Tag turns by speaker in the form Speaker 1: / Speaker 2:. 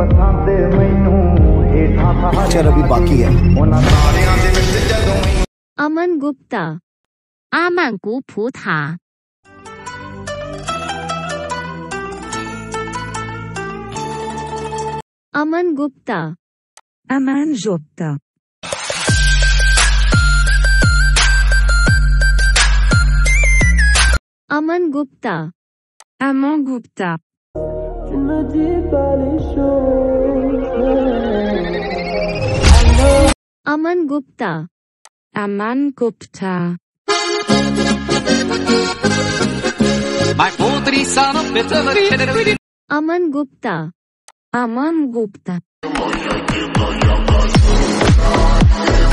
Speaker 1: Picture अभी बाकी है।
Speaker 2: Aman Gupta,
Speaker 3: 阿曼古普塔。
Speaker 2: Aman Gupta,
Speaker 4: Aman gupta.
Speaker 2: Aman Gupta,
Speaker 4: Aman gupta.
Speaker 2: Aman Gupta,
Speaker 4: Aman gupta.
Speaker 2: Aman Gupta,
Speaker 4: Aman gupta.